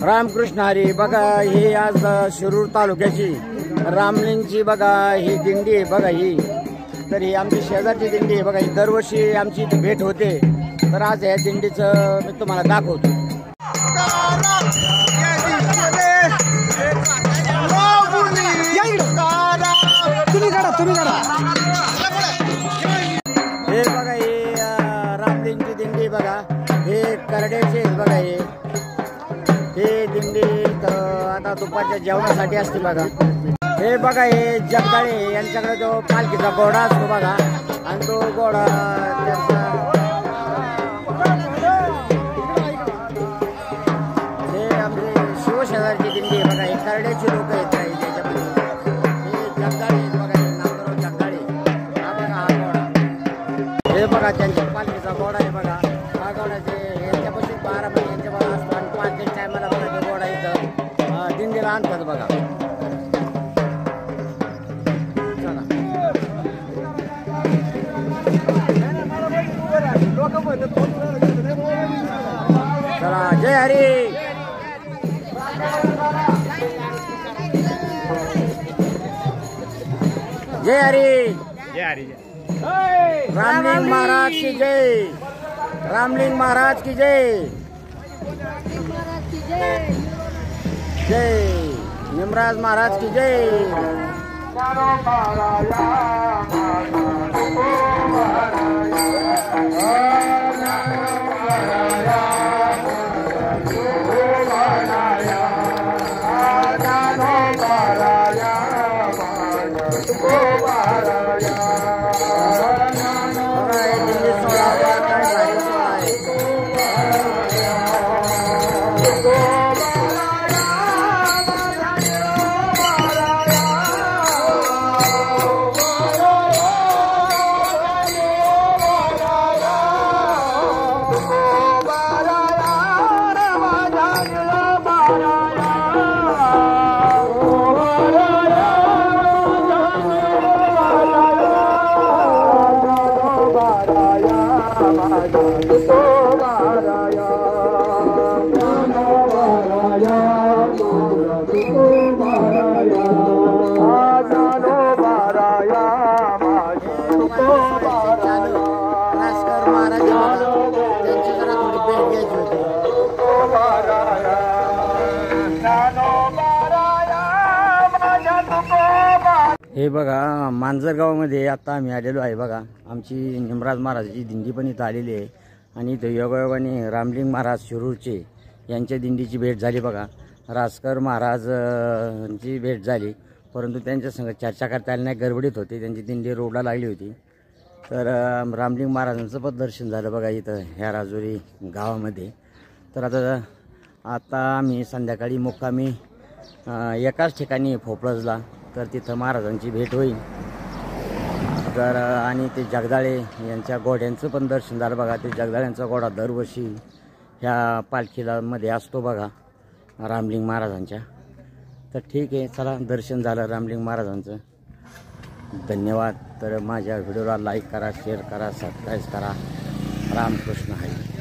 रामकृष्ण हरी. बघा ही आज शिरूर तालुक्याची रामलिंगची बघा ही दिंडी आहे बघा ही. तर ही आमची शेजारची दिंडी आहे बघा. ही दरवर्षी आमची इथे भेट होते. तर आज या दिंडीचं मी तुम्हाला दाखवतो. तुम्ही काढा. हे बघा ही रामलिंगची दिंडी बघा. हे करड्याचे बघा हे दिंडी आता दुपारच्या जेवणासाठी असते बघा. हे बघा हे जगदाळे यांच्याकडे जो पालखीचा घोडा असतो बघा. आणि तो घोडा त्यांचा हे आमचे शिवशेजारची दिंडी आहे बघा. हे करड्याची लोक आहेत काही त्याच्यामध्ये. हे जगदाळे आहेत बघा. हे नामदेव जगदाळे. हा बघा हा घोडा. हे बघा त्यांच्या पालखीचा घोडा आहे बघा. हा घोड्याचे यांच्यापासून 12 महिने यांच्या बघा असतो. आणि 5 टायमाला बघा ते घोडा इथं दिंडीला आणतात बघा. चला जय हरी. जय हरी. जय हरी. रामलिंग महाराज की जय. रामलिंग महाराज की जय. जय निमराज महाराज की जय. हे बघा मांजरगावमध्ये आता आम्ही आलेलो आहे बघा. आमची निमराज महाराजाची दिंडी पण इथं आलेली आहे. आणि इथं योगायोगाने रामलिंग महाराज शिरूरचे यांच्या दिंडीची भेट झाली बघा. रासकर महाराजची भेट झाली. परंतु त्यांच्यासंग चर्चा करता आली नाही. गडबडीत होते. त्यांची दिंडी रोडला लागली होती. तर रामलिंग महाराजांचं पण दर्शन झालं बघा इथं ह्या राजुरी गावामध्ये. तर आता आम्ही संध्याकाळी मुक्कामी एकाच ठिकाणी फोपळजला. तर तिथं महाराजांची भेट होईल. तर आणि ते जगदाळे यांच्या घोड्यांचं पण दर्शन झालं बघा. ते जगदाळ्यांचा घोडा दरवर्षी ह्या पालखीला मध्ये असतो बघा रामलिंग महाराजांच्या. तर ठीक आहे चला दर्शन झालं रामलिंग महाराजांचं. धन्यवाद. तर माझ्या व्हिडिओला लाईक करा, शेअर करा, सबस्क्राईब करा. रामकृष्ण हरी.